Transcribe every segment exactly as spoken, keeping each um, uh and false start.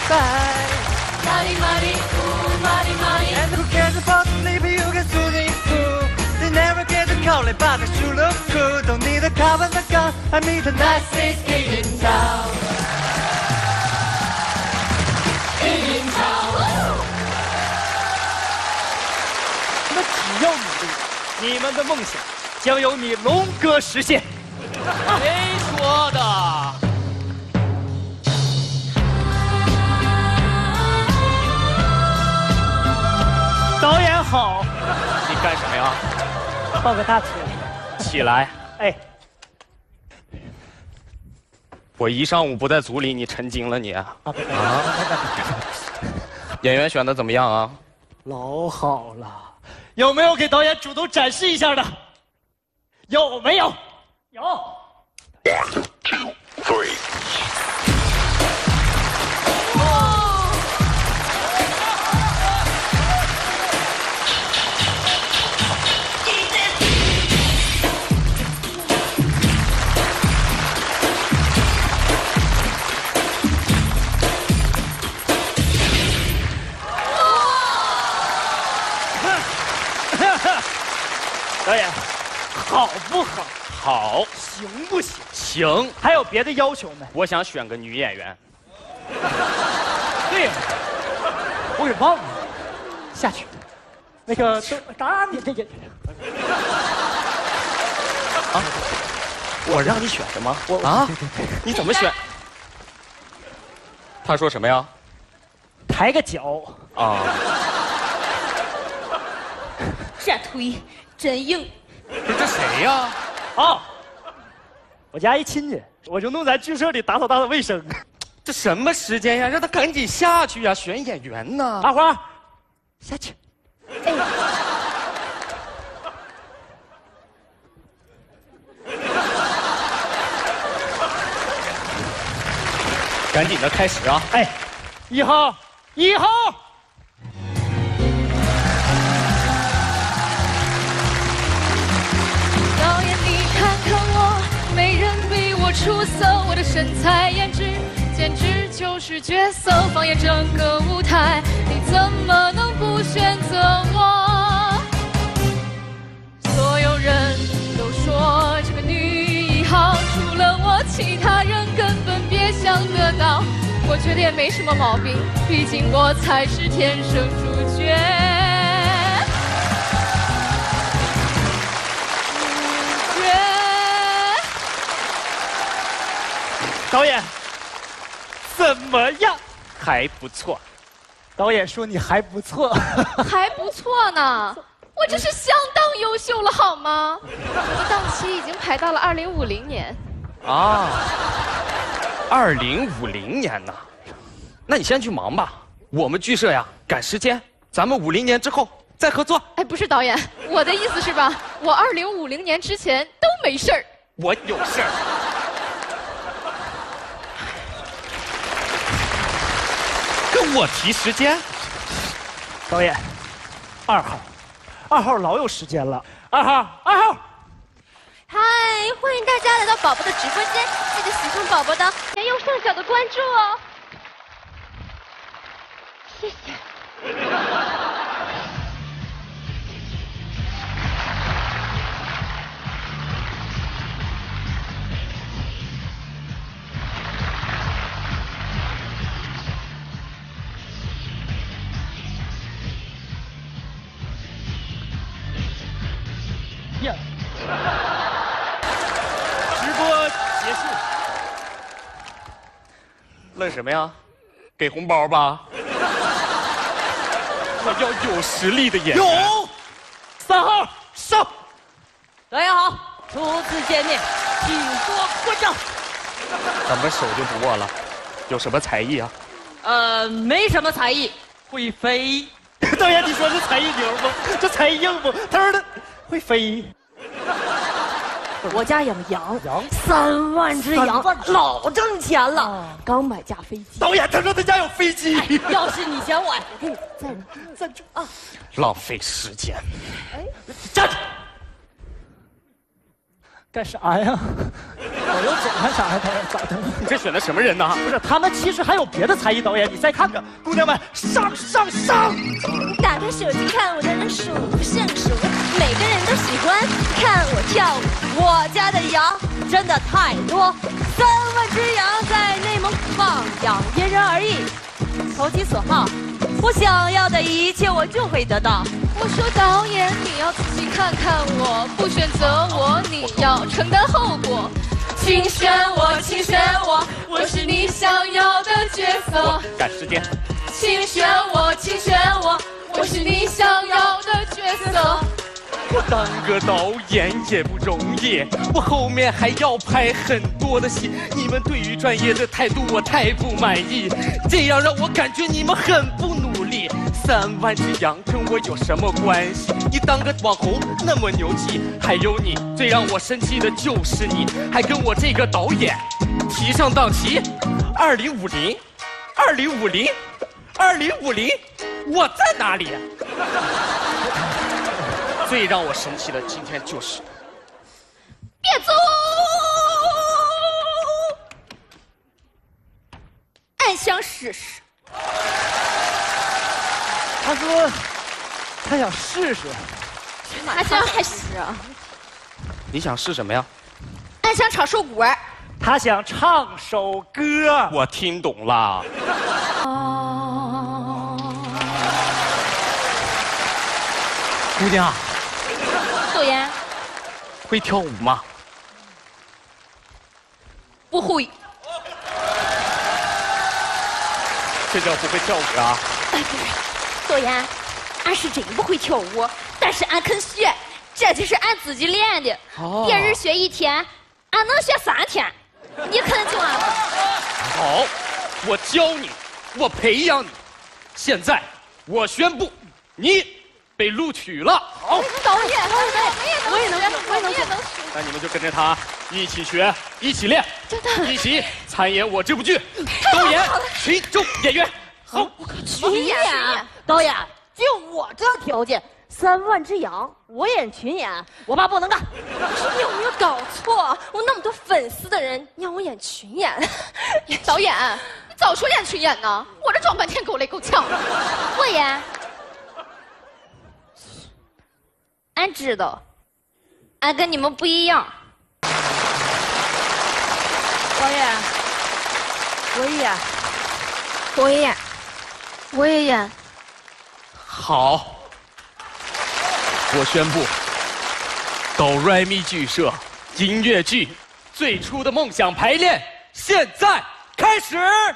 bye. Money, money, ooh, money, money. And who cares about sleeping? You can swimming pool. They never get a call, but they sure look cool. Don't need a car and a gun. I mean the nicest kid in town. In town. 那只要努力，你们的梦想将由你龙哥实现。 谁说的？ 导演好， 你干什么呀？ 抱个大腿。 起来！ 哎， 我一上午不在组里，你成精了你啊！ 啊， 演员选的怎么样啊？ 老好了，有没有给导演主动展示一下的？有没有？有。 Three. 导演，好不好？ 好， 行不行？ 行。 还有别的要求没？ 我想选个女演员。 对呀，我给忘了。下去，那个都打你这个。 啊？我让你选的吗？ 我啊？ 对对对， 你怎么选？他说什么呀？ 抬个脚。 啊。 这腿真硬。 不是这谁呀？ 啊，我家一亲戚，我就弄咱剧社里打扫打扫卫生。 这什么时间呀？让他赶紧下去呀！选演员呢？ 阿花，下去。 哎， 赶紧的开始啊！ 哎，一号，一号。 导演，你看看我，没人比我出色，我的身材颜值简直就是角色，放眼整个舞台，你怎么能不选择我？所有人都说这个女一号，除了我，其他人根本别想得到。我觉得也没什么毛病，毕竟我才是天生主角。 导演，怎么样？ 还不错。 导演说你还不错， 还不错呢，我这是相当优秀了，好吗？我的档期已经排到了二零五零年。 啊，二零五零年呢？那你先去忙吧，我们剧社呀赶时间，咱们五零年之后再合作。 哎，不是导演，我的意思是吧，我二零五零年之前都没事儿。 我有事儿。跟我提时间？ 导演，二号，二号老有时间了。二号，二号， 嗨，欢迎大家来到宝宝的直播间，记得喜欢宝宝的要右上角的关注哦。谢谢。 呀，直播结束。 愣什么呀？给红包吧！我要有实力的演员。 有，三号上。 大家好，初次见面，请多关照。 怎么手就不握了？有什么才艺啊？ 呃，没什么才艺，会飞。 导演，你说这才艺牛不？这才艺硬不？他说他会飞。 我家养羊， 羊三万只羊， 万只老挣钱了。 啊刚买架飞机。 导演，他说他家有飞机。 哎，要是你嫌晚，我给你赞助赞助啊！ 浪费时间。 哎， 站住！ 干啥呀？我要走干啥呀？导演咋的？ 你这选的什么人呢？ 不是，他们其实还有别的才艺。导演，你再看看，姑娘们，上上上！ 打开手机看我的人数不胜数，每个人都喜欢看我跳舞。 我家的羊真的太多，三万只羊在内蒙放养，因人而异，投其所好。我想要的一切我就会得到。 我说导演，你要仔细看看我，不选择我，你要承担后果。请选我，请选我，我是你想要的角色。 赶时间。 请选我，请选我，我是你想要的角色。 我当个导演也不容易，我后面还要拍很多的戏。你们对于专业的态度我太不满意，这样让我感觉你们很不努力。三万只羊跟我有什么关系？你当个网红那么牛气，还有你，最让我生气的就是你，还跟我这个导演提上档期。二零五零，二零五零，二零五零，我在哪里？最让我生气的今天就是别走！俺想试试。 他说他想试试。 俺想还试啊？ 你想试什么呀？ 俺想唱首歌。 他想唱首歌。 我听懂了。姑娘， 导演会跳舞吗？ 不会。 这叫不会跳舞啊？ 哎，不是，导演，俺是真不会跳舞，但是俺肯学，这就是俺自己练的。 哦别人学一天，俺能学三天。你肯就俺吧。 好，我教你，我培养你。现在，我宣布，你被录取了。好， 导演，导演，我也能学，我也能学。 那你们就跟着他一起学，一起练，一起参演我这部剧，都演群众演员。好， 群演，导演，就我这条件，三万只羊，我演群演，我爸不能干。 你有没有搞错？我那么多粉丝的人，你让我演群演？ 导演，你早说演群演呢！我这装半天够累够呛。 我演。俺知道，俺跟你们不一样。 导演，我也演， 我也演，我也演。 好，我宣布，哆来咪剧社音乐剧最初的梦想排练现在开始。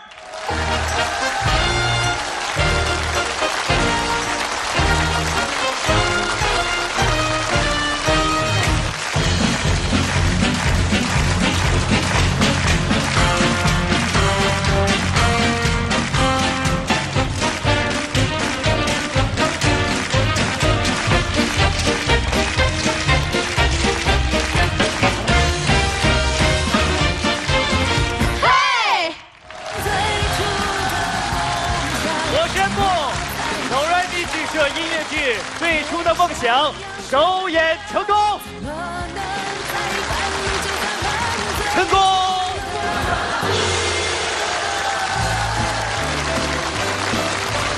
最初的梦想首演成功，成功。